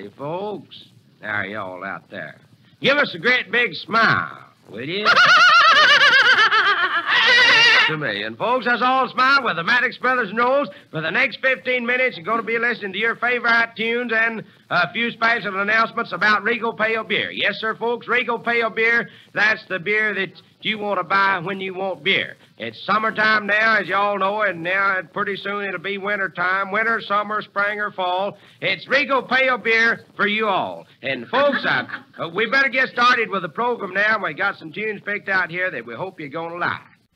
Howdy, folks. There y'all out there. Give us a great big smile, will you? To me. And, folks, us all smile with the Maddox Brothers Knowles. For the next 15 minutes, you're going to be listening to your favorite tunes and a few special announcements about Regal Pale Beer. Yes, sir, folks, Regal Pale Beer, that's the beer that you want to buy when you want beer. It's summertime now, as you all know, and now pretty soon it'll be wintertime. Winter, summer, spring, or fall. It's Regal Pale Beer for you all. And, folks, we better get started with the program now. We got some tunes picked out here that we hope you're going to like.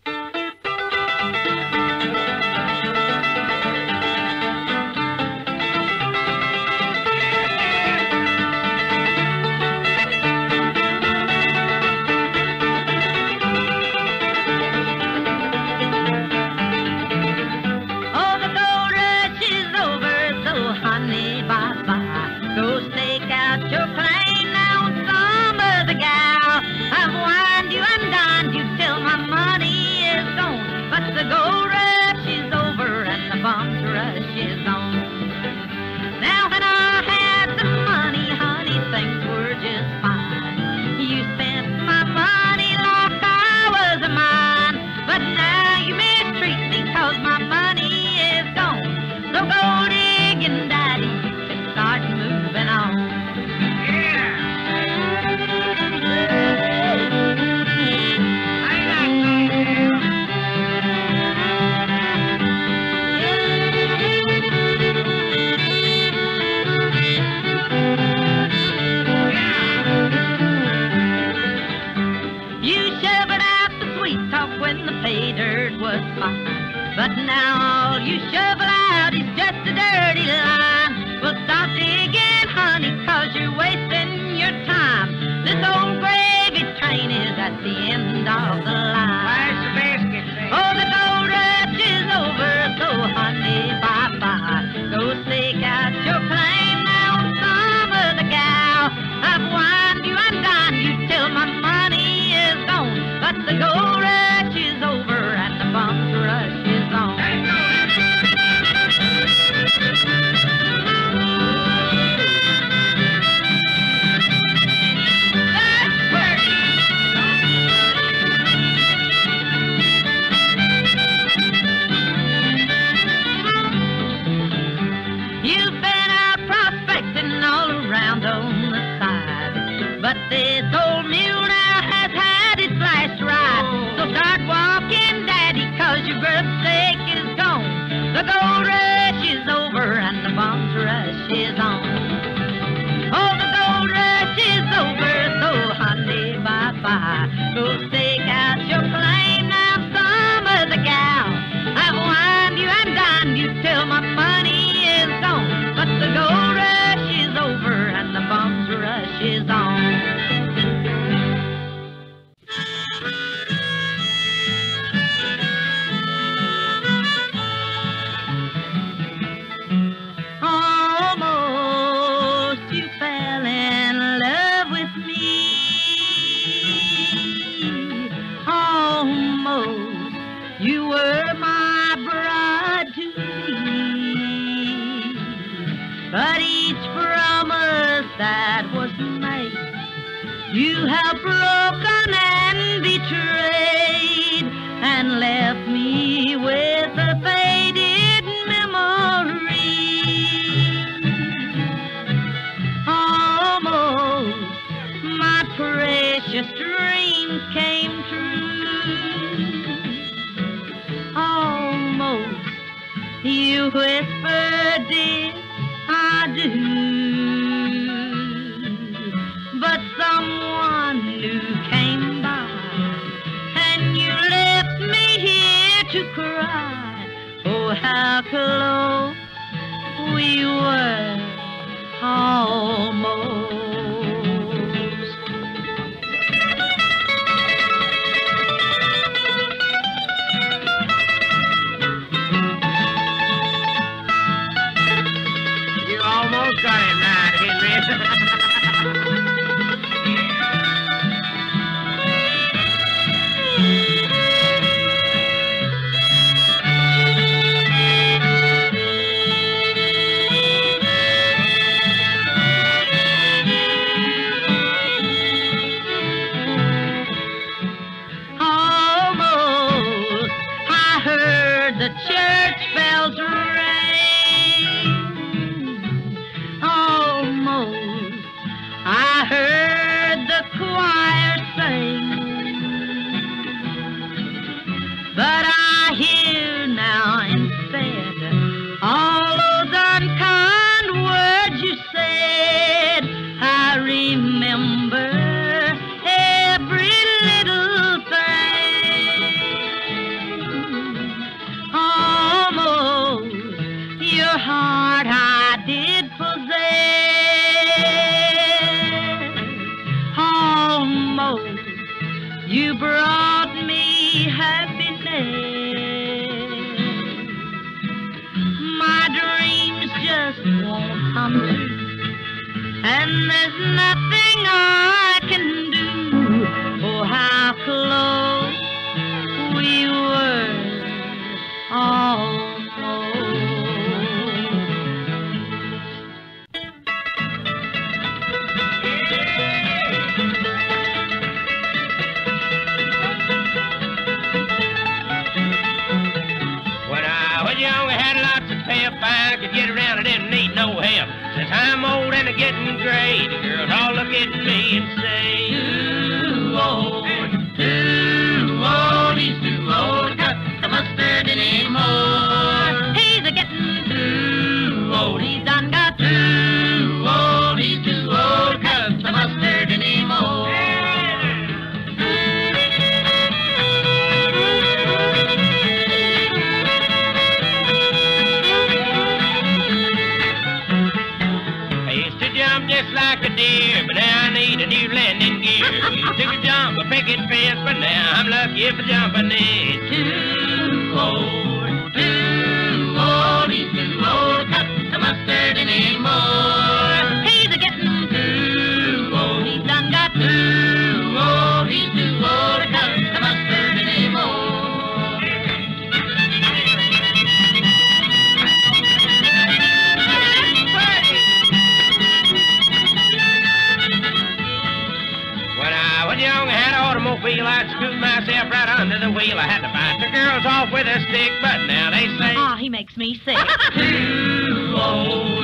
The gold rush is over and the bum's rush is on. Now when I had some money, honey, things were just fine. You spent my money like I was mine, but now you mistreat me 'cause my money is gone. So go digging, Daddy, and start moving on. Pay dirt was fine, but now all you shovel out is just a dirty line. Well, stop digging, honey, 'cause you're wasting your time. This old gravy train is at the end of the line. Where's the basket, Sam? Oh, the gold rush is over, so honey, bye-bye. Go stake out your claim now on some other gal. I've wined you and dined you till my money is gone, but the gold rush is over and the bum's rush is on. You've been out prospecting all around on the side, but this old mule now has had its last ride. So start walking, Daddy, 'cause your grubstake is gone. The gold rush is over and the bum's rush is on. Oh, the gold rush is over, so honey, bye-bye. Go stake out your claim now, some other gal. I've wined you and dined you till my money is gone, but the gold rush is over and the bum's rush is on. You were my bride to be, but each promise that was made, you have broken and betrayed, and left me with a faded memory. Almost my precious dreams came true. Almost you whispered, dear, I do. But someone new came by, and you left me here to cry. Oh, how close we were, almost. Almost got it right, Henry. and there's nothing I can do. Oh, how close we were almost. When I was young, I had lots of pep. I could get around, I didn't need no help. Since I'm old and I'm getting gray, the girls all look at me and say, too old, he's too old to cut the mustard anymore. He's a-getting Too old, he's done got too old, he's too old to cut the mustard anymore. Just like a deer, but now I need a new landing gear. Used to jump a picket fence, but now I'm lucky if I jump on it. Too old, he's too old to cut the mustard anymore. He's a-getting Too old, he's done got too old, he's too old to cut the mustard anymore. Young, I had an automobile, I'd scoot myself right under the wheel. I had to bite the girls off with a stick, but now they say, Ah, he makes me sick. too old,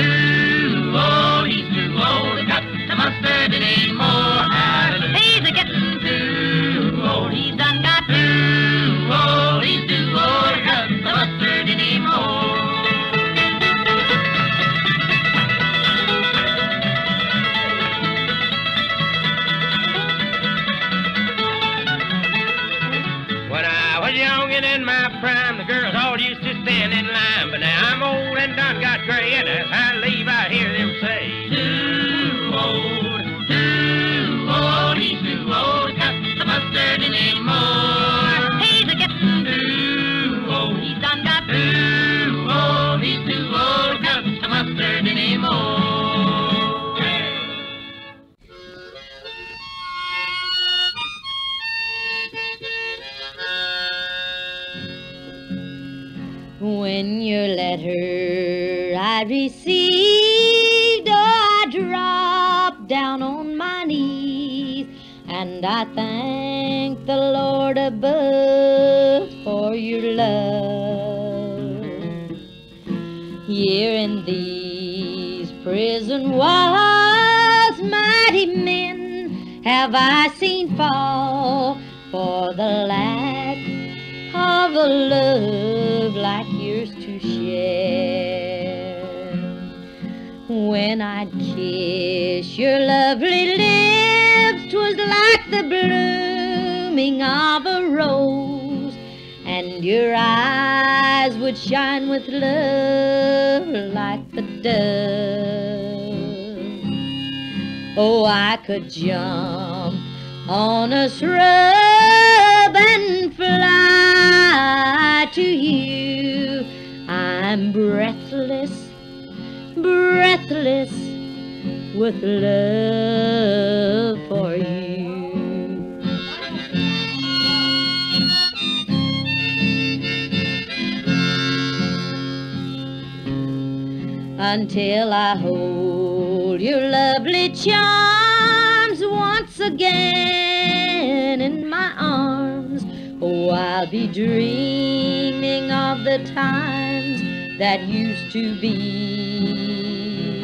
he's too old to cut the mustard anymore. He's a-getting Too old, he's done got too old, he's too old to cut the mustard anymore. Young and in my prime, the girls all used to stand in line, but now I'm old and done got gray, and as I leave, I hear them say, too old, he's too old to cut the mustard anymore. He's a-getting Too old, he's done got too old, he's too old to cut the mustard anymore. When your letter I received, I dropped down on my knees, and I thank the Lord above for your love. Here in these prison walls, mighty men have I seen fall for the lack of a love like yours to share. When I'd kiss your lovely lips, 'twas like the blooming of a rose, and your eyes would shine with love like the dove. Oh, I could jump on a shrub and fly to you. I'm breathless, breathless with love for you. Until I hold your lovely charms once again in my arms, oh, I'll be dreaming of the times that used to be,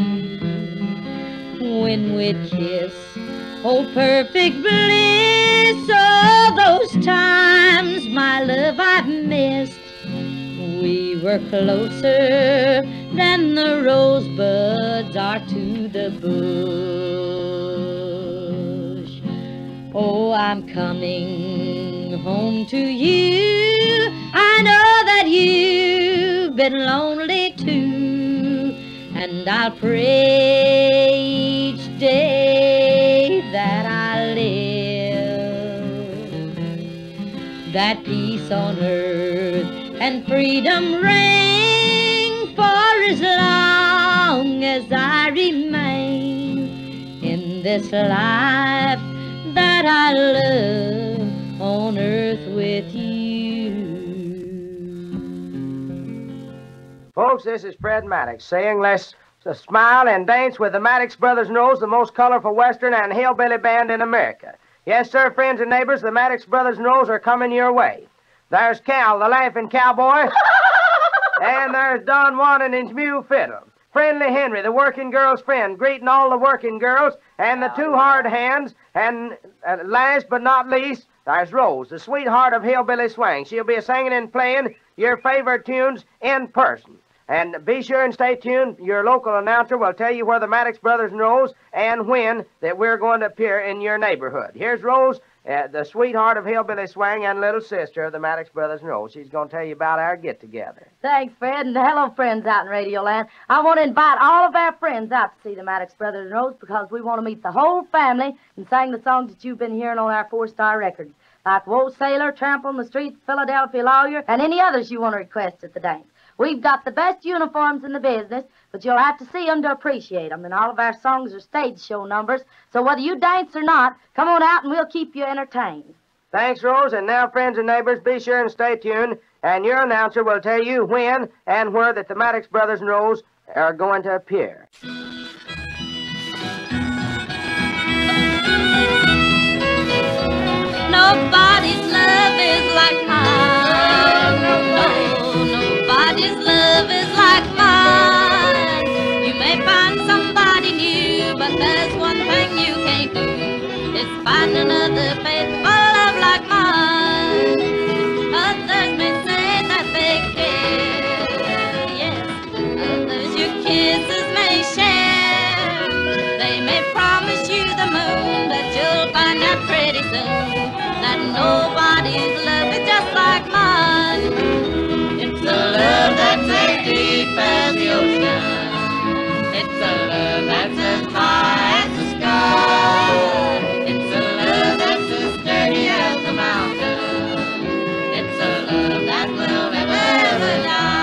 when we'd kiss, oh, perfect bliss. All those times, my love, I've missed. We were closer than the rosebuds are to the bush. Oh, I'm coming home to you. I know that you've been lonely too, and I'll pray each day that I live, that peace on earth and freedom reign for as long as I remain. this life that I love on earth with you. Folks, this is Fred Maddox saying let's smile and dance with the Maddox Brothers Nose, the most colorful western and hillbilly band in America. Yes, sir, friends and neighbors, the Maddox Brothers Nose are coming your way. There's Cal, the laughing cowboy, and there's Don Juan and his mule fiddle. Friendly Henry, the working girl's friend, greeting all the working girls, and the two hard hands, and last but not least, there's Rose, the sweetheart of hillbilly swing. She'll be singing and playing your favorite tunes in person. And be sure and stay tuned. Your local announcer will tell you where the Maddox Brothers knows and when that we're going to appear in your neighborhood. Here's Rose, the sweetheart of hillbilly swing and little sister of the Maddox Brothers knows. She's going to tell you about our get-together. Thanks, Fred, and hello, friends out in Radio Land. I want to invite all of our friends out to see the Maddox Brothers Knows because we want to meet the whole family and sing the songs that you've been hearing on our 4-star records, like Woe Sailor, Tramp on the Street, Philadelphia Lawyer, and any others you want to request at the dance. We've got the best uniforms in the business, but you'll have to see them to appreciate them, and all of our songs are stage show numbers, so whether you dance or not, come on out and we'll keep you entertained. Thanks, Rose, and now, friends and neighbors, be sure and stay tuned, and your announcer will tell you when and where that the Maddox Brothers knows are going to appear. Nobody's love is like mine. No, nobody's love is like mine. You may find somebody new, but there's one thing you can't do. It's find another faithful love like mine. Others may say that they care, yes. Others your kisses may share. They may promise you the moon, but you'll find out pretty soon that nobody's love is just like mine. It's a love that's as deep as the ocean. It's a love that's as high as the sky. It's a love that's as sturdy as the mountain. It's a love that will never die.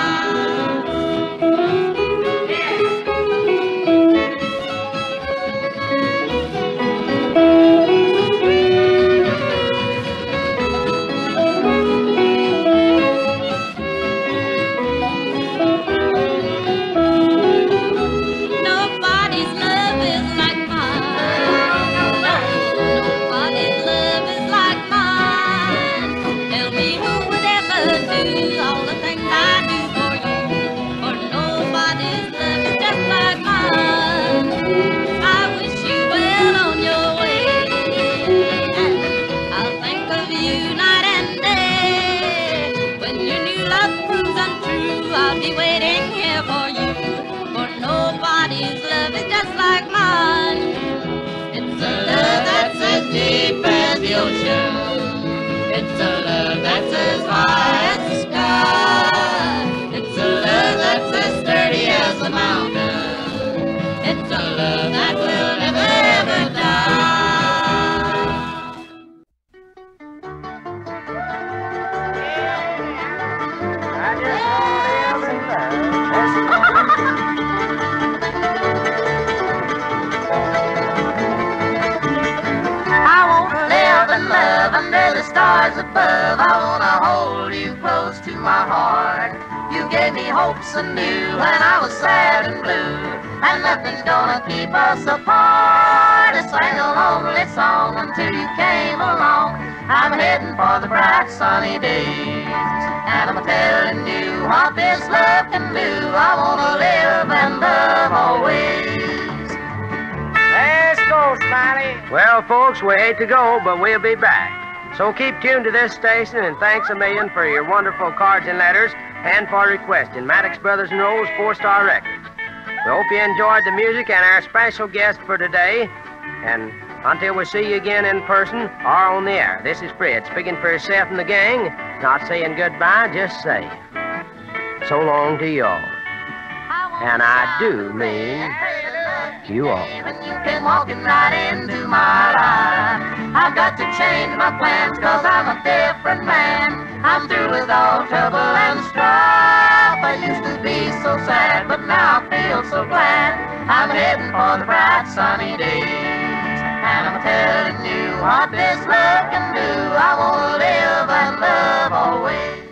Deep as the ocean. It's a love that's as high as the sky. It's a love that's as sturdy as the mountain. It's a love that will never ever die. I just want to live in love. Love under the stars above. I wanna hold you close to my heart. You gave me hopes anew when I was sad and blue, and nothing's gonna keep us apart. I sang a lonely song until you came along. I'm heading for the bright sunny days, and I'm telling you what this love can do. I wanna live and love always. Let's go, Smiley. Well, folks, we hate to go, but we'll be back. So keep tuned to this station, and thanks a million for your wonderful cards and letters and for requesting Maddox Brothers Knowles 4-star records. We hope you enjoyed the music and our special guest for today. And until we see you again in person or on the air, this is Fred speaking for himself and the gang, not saying goodbye, just say so long to y'all. And I do mean you all. When you came walking right into my life, I've got to change my plans, 'cause I'm a different man. I'm through with all trouble and strife. I used to be so sad, but now I feel so glad. I'm heading for the bright sunny days. And I'm telling you what this love can do. I wanna live and love always.